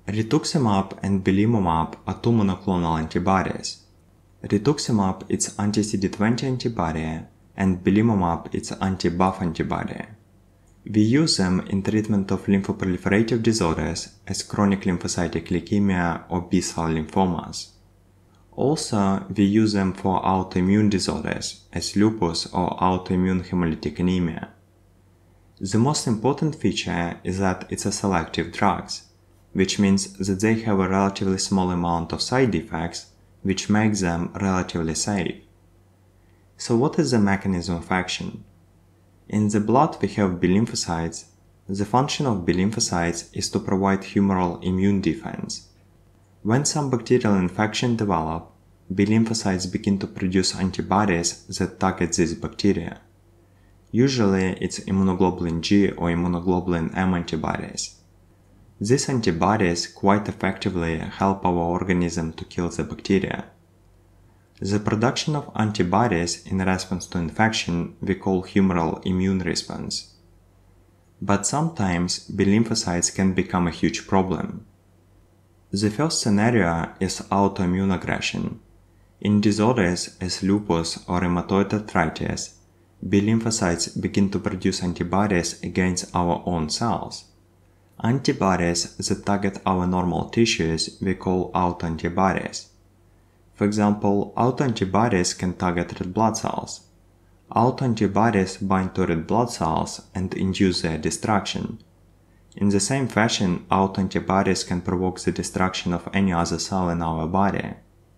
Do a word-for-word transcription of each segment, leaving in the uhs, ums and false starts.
Rituximab and Belimumab are two monoclonal antibodies. Rituximab is anti-C D twenty antibody and Belimumab is anti-B A F antibody. We use them in treatment of lymphoproliferative disorders as chronic lymphocytic leukemia or B-cell lymphomas. Also, we use them for autoimmune disorders as lupus or autoimmune hemolytic anemia. The most important feature is that it's a selective drugs, which means that they have a relatively small amount of side effects, which makes them relatively safe. So what is the mechanism of action? In the blood we have B-lymphocytes. The function of B-lymphocytes is to provide humoral immune defense. When some bacterial infection develop, B-lymphocytes begin to produce antibodies that target these bacteria. Usually it's immunoglobulin G or immunoglobulin M antibodies. These antibodies quite effectively help our organism to kill the bacteria. The production of antibodies in response to infection we call humoral immune response. But sometimes B-lymphocytes can become a huge problem. The first scenario is autoimmune aggression. In disorders as lupus or rheumatoid arthritis, B-lymphocytes begin to produce antibodies against our own cells. Antibodies that target our normal tissues we call autoantibodies. For example, autoantibodies can target red blood cells. Autoantibodies bind to red blood cells and induce their destruction. In the same fashion, autoantibodies can provoke the destruction of any other cell in our body.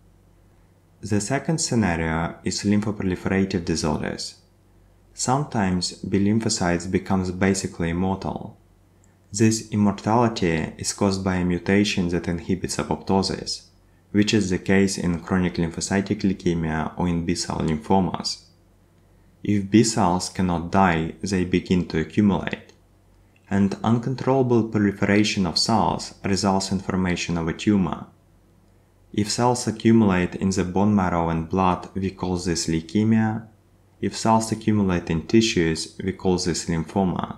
The second scenario is lymphoproliferative disorders. Sometimes B-lymphocytes becomes basically immortal. This immortality is caused by a mutation that inhibits apoptosis, which is the case in chronic lymphocytic leukemia or in B-cell lymphomas. If B-cells cannot die, they begin to accumulate, and uncontrollable proliferation of cells results in formation of a tumor. If cells accumulate in the bone marrow and blood, we call this leukemia. If cells accumulate in tissues, we call this lymphoma.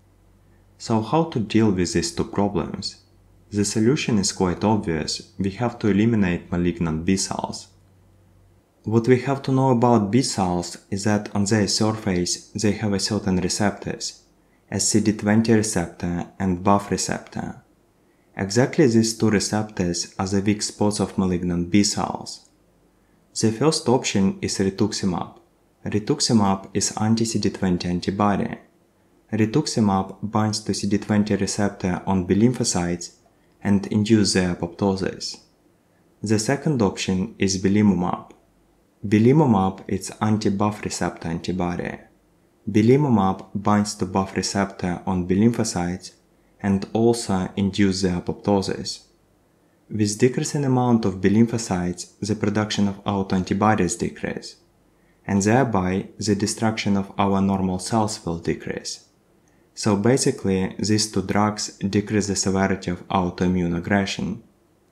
So how to deal with these two problems? The solution is quite obvious. We have to eliminate malignant B-cells. What we have to know about B-cells is that on their surface they have a certain receptors, as C D twenty receptor and B A F receptor. Exactly these two receptors are the weak spots of malignant B-cells. The first option is Rituximab. Rituximab is anti-C D twenty antibody. Rituximab binds to C D twenty receptor on B-lymphocytes and induce their apoptosis. The second option is Belimumab. Belimumab is anti-B A F receptor antibody. Belimumab binds to B A F receptor on B-lymphocytes and also induce their apoptosis. With decreasing amount of B-lymphocytes, the production of autoantibodies decrease, and thereby the destruction of our normal cells will decrease. So basically, these two drugs decrease the severity of autoimmune aggression.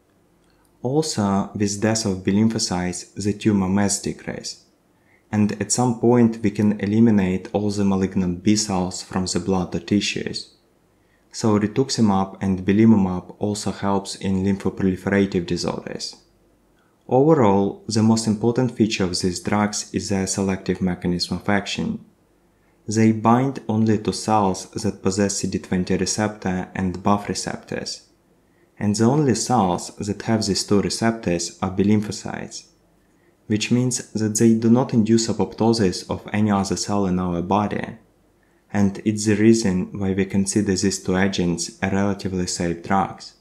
Also, with death of B-lymphocytes, the tumor mass decrease, and at some point we can eliminate all the malignant B-cells from the blood or tissues. So Rituximab and Belimumab also helps in lymphoproliferative disorders. Overall, the most important feature of these drugs is their selective mechanism of action. They bind only to cells that possess C D twenty receptor and B A F receptors, and the only cells that have these two receptors are B-lymphocytes, which means that they do not induce apoptosis of any other cell in our body, and it's the reason why we consider these two agents a relatively safe drugs.